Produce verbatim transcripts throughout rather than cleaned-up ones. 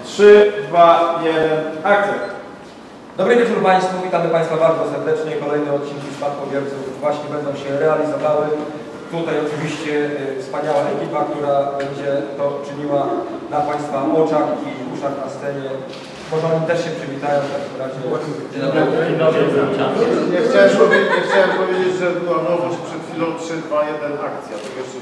trzy, dwa, jeden, akcja. Dobry wieczór Państwu, witamy Państwa bardzo serdecznie. Kolejne odcinki Spadkobierców właśnie będą się realizowały. Tutaj oczywiście y, wspaniała ekipa, która będzie to czyniła na Państwa oczach i uszach na scenie. Może oni też się przywitają w takim razie. Dzień dobry. Dzień dobry. Nie chciałem, powiedzieć, nie chciałem powiedzieć, że była nowość przed chwilą trzy, dwa, jeden, akcja. To jeszcze...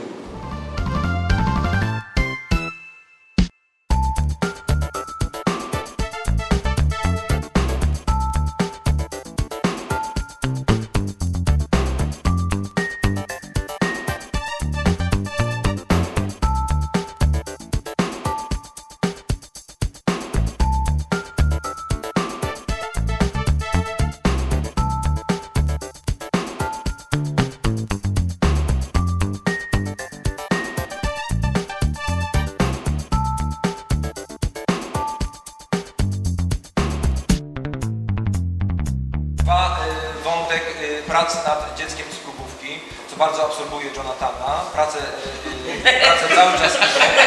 Dwa, y, wątek y, pracy nad dzieckiem z próbówki, co bardzo absorbuje Jonathana. Pracę, y, y, pracę cały czas...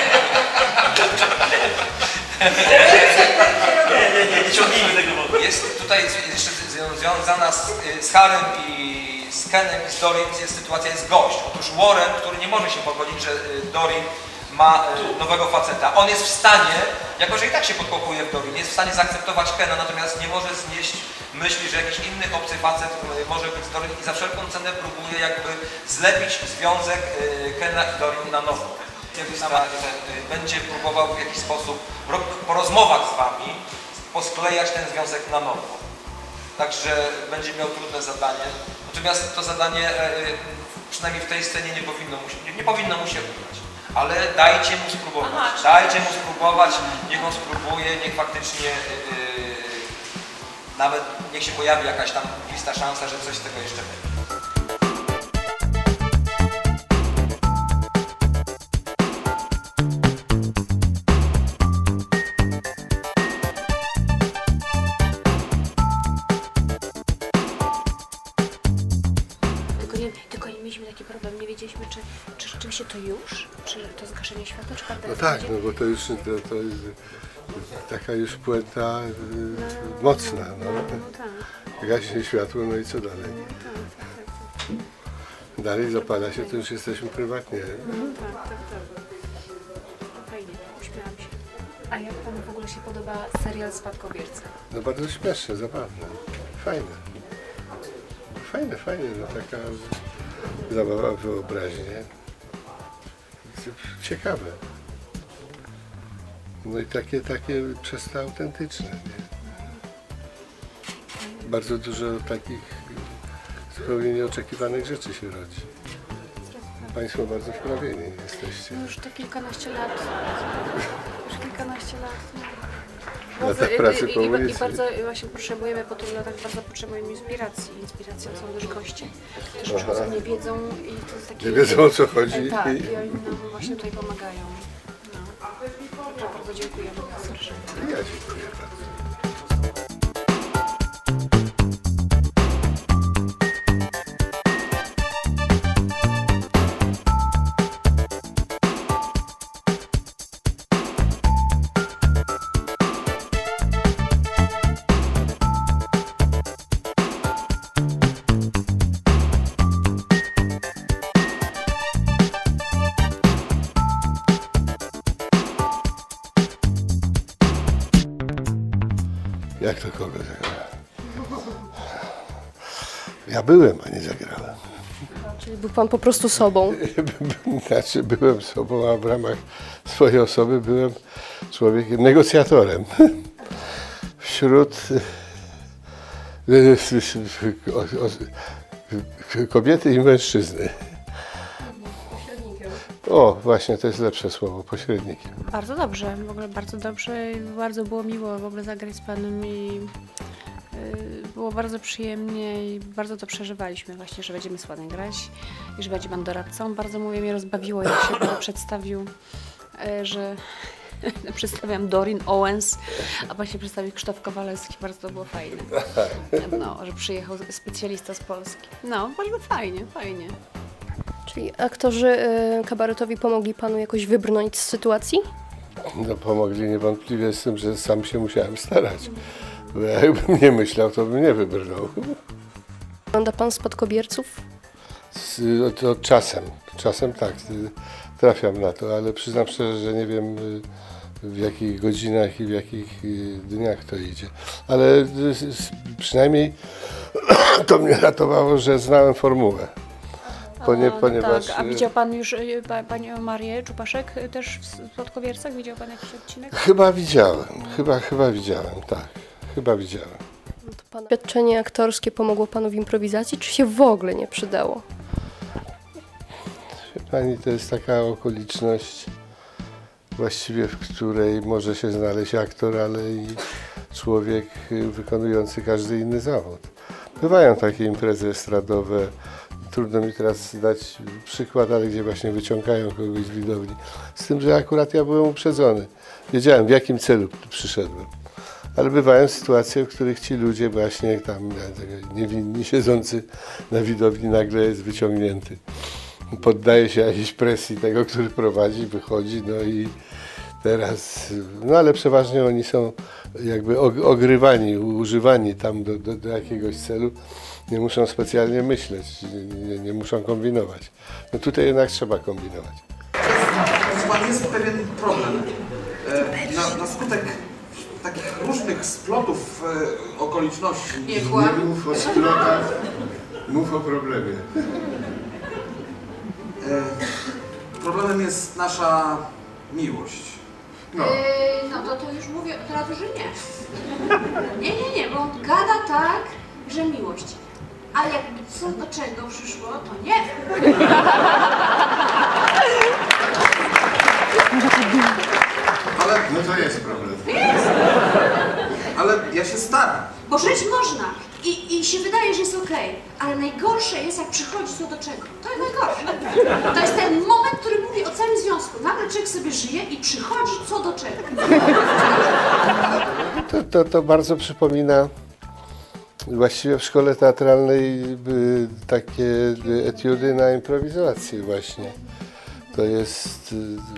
Nie, nie, nie, nie ciągnijmy tego wątku. Jest tutaj jeszcze związana z, z Harrym i z Kenem i z Dorin, jest, sytuacja jest gość. Otóż Warren, który nie może się pogodzić, że Dorin ma nowego faceta. On jest w stanie, jako że i tak się podkochuje w Dorin, jest w stanie zaakceptować Kena, natomiast nie może znieść myśli, że jakiś inny obcy facet może być z Dorin i za wszelką cenę próbuje jakby zlepić związek Kena i Dorin na nowo. Będzie próbował w jakiś sposób po rozmowach z wami posklejać ten związek na nowo. Także będzie miał trudne zadanie. Natomiast to zadanie przynajmniej w tej scenie nie powinno mu się, nie, nie powinno mu się udać. Ale dajcie mu spróbować. Aha, dajcie mu spróbować, niech on spróbuje, niech faktycznie yy, nawet niech się pojawi jakaś tam lista szansa, że coś z tego jeszcze będzie. Mieliśmy taki problem, nie wiedzieliśmy, czy, czy rzeczywiście to już, czy to zgaszenie światła, czy No tak, no bo to już to, to jest taka już puenta y, no, mocna. No. No, no tak. Gaśnie światło, no i co dalej? No, tak, tak, tak. Dalej zapala się, to już jesteśmy prywatnie. No tak, tak, tak. Fajnie, uśmiałam się. A jak Panu w ogóle się podoba serial Spadkobiercy? No bardzo śmieszne, zabawne, fajne. Fajne, fajne, no taka zabawa w wyobraźnię. Ciekawe. No i takie, takie przez to autentyczne, nie? Bardzo dużo takich zupełnie nieoczekiwanych rzeczy się rodzi. Państwo bardzo wprawieni jesteście. No już to kilkanaście lat. Już kilkanaście lat. Na tak pracy po I, ulicy. I bardzo właśnie potrzebujemy po tylu latach, bardzo potrzebujemy inspiracji. Inspiracją są też goście, którzy już o co nie wiedzą i to jest takie... Nie wiedzą, o co chodzi. Tak, i oni nam właśnie tutaj pomagają. No. Także bardzo dziękujemy serdecznie. Ja dziękuję bardzo. Jak to kogo zagrałem? Ja byłem, a nie zagrałem. Czyli był Pan po prostu sobą? Znaczy byłem sobą, a w ramach swojej osoby byłem człowiekiem, negocjatorem. Wśród kobiety i mężczyzny. O, właśnie, to jest lepsze słowo, pośrednikiem. Bardzo dobrze, w ogóle bardzo dobrze i bardzo było miło w ogóle zagrać z Panem i y, było bardzo przyjemnie i bardzo to przeżywaliśmy właśnie, że będziemy z Panem grać i że będzie Pan doradcą. Bardzo mówię, mnie rozbawiło, jak się Pan przedstawił, y, że przedstawiam Dorin Owens, a Pan się przedstawił Krzysztof Kowalewski, bardzo to było fajne. No, że przyjechał specjalista z Polski. No, bardzo fajnie, fajnie. Czyli aktorzy y, kabaretowi pomogli Panu jakoś wybrnąć z sytuacji? No, pomogli niewątpliwie z tym, że sam się musiałem starać. Bo jakbym nie myślał, to bym nie wybrnął. Ogląda pan spadkobierców? Z, od, od czasem, czasem tak, y, trafiam na to, ale przyznam szczerze, że nie wiem y, w jakich godzinach i w jakich y, dniach to idzie. Ale y, s- przynajmniej to mnie ratowało, że znałem formułę. Ponie, O, ponieważ tak. A y, widział pan już y, pa, panią Marię Czupaszek y, też w Słodkowiercach? Widział pan jakiś odcinek? chyba widziałem, chyba, chyba widziałem, tak, chyba widziałem. No to pana doświadczenie aktorskie pomogło panu w improwizacji, czy się w ogóle nie przydało? Wie Pani, to jest taka okoliczność właściwie, w której może się znaleźć aktor, ale i człowiek y, wykonujący każdy inny zawód. Bywają takie imprezy estradowe, trudno mi teraz dać przykład, ale gdzie właśnie wyciągają kogoś z widowni. Z tym, że akurat ja byłem uprzedzony. Wiedziałem, w jakim celu przyszedłem. Ale bywają sytuacje, w których ci ludzie właśnie tam niewinni siedzący na widowni nagle jest wyciągnięty. Poddaje się jakiejś presji tego, który prowadzi, wychodzi, no i teraz, no ale przeważnie oni są jakby ogrywani, używani tam do, do, do jakiegoś celu. Nie muszą specjalnie myśleć, nie, nie muszą kombinować. No tutaj jednak trzeba kombinować. Proszę Pan, jest pewien problem. E, Na, na skutek takich różnych splotów e, okoliczności. Nie mów o splotach, mów o problemie. E, Problemem jest nasza miłość. No. Yy, no to, to już mówię od razu, że nie. Nie, nie, nie, bo on gada tak, że miłość. A jakby co do czego przyszło, to nie. Ale, No to jest problem. ale ja się staram. Bo żyć można i, i się wydaje, że jest okej. Ale najgorsze jest, jak przychodzi co do czego. To jest najgorsze. To jest ten moment, który mówi o całym związku. Nagle człowiek sobie żyje i przychodzi co do czego. To, to, to bardzo przypomina właściwie w szkole teatralnej y, takie etiudy na improwizację właśnie. To jest,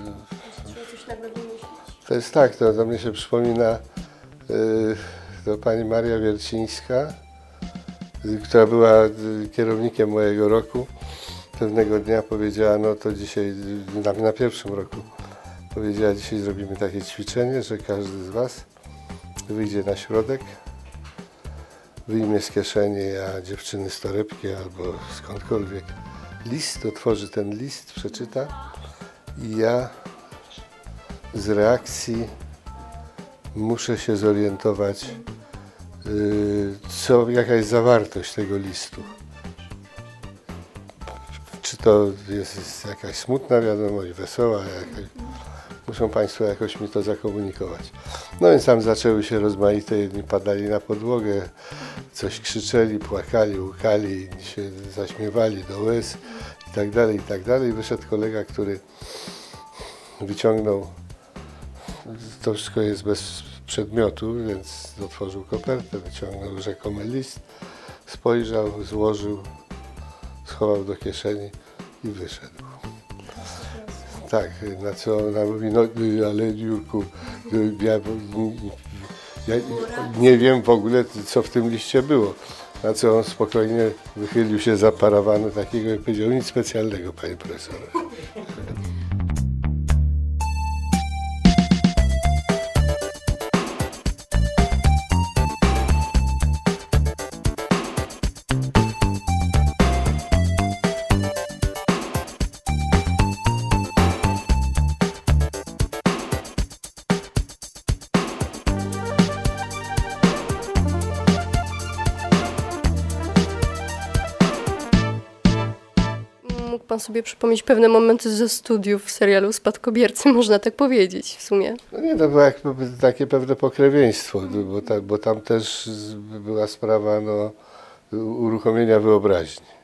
y, to jest tak, to do mnie się przypomina y, to pani Maria Wiercińska, y, która była y, kierownikiem mojego roku. Pewnego dnia powiedziała, no to dzisiaj, na, na pierwszym roku, powiedziała, dzisiaj zrobimy takie ćwiczenie, że każdy z was wyjdzie na środek, wyjmie z kieszeni, a dziewczyny z torebki albo skądkolwiek list, otworzy ten list, przeczyta i ja z reakcji muszę się zorientować, yy, co, jaka jest zawartość tego listu. Czy to jest, jest jakaś smutna wiadomość, wesoła, jakaś, muszą Państwo jakoś mi to zakomunikować. No więc tam zaczęły się rozmaite, jedni padali na podłogę, coś krzyczeli, płakali, łkali, się zaśmiewali do łez i tak dalej, i tak dalej. Wyszedł kolega, który wyciągnął, to wszystko jest bez przedmiotu, więc otworzył kopertę, wyciągnął rzekomy list, spojrzał, złożył, schował do kieszeni i wyszedł. Tak, na co ona mówi, no ale Jurku, ja, ja nie wiem w ogóle, co w tym liście było. Na co on spokojnie wychylił się za parawanu takiego i powiedział, nic specjalnego, panie profesorze. Mógł pan sobie przypomnieć pewne momenty ze studiów w serialu Spadkobiercy, można tak powiedzieć w sumie. No nie, to było jakby takie pewne pokrewieństwo, bo, ta, bo tam też była sprawa no, uruchomienia wyobraźni.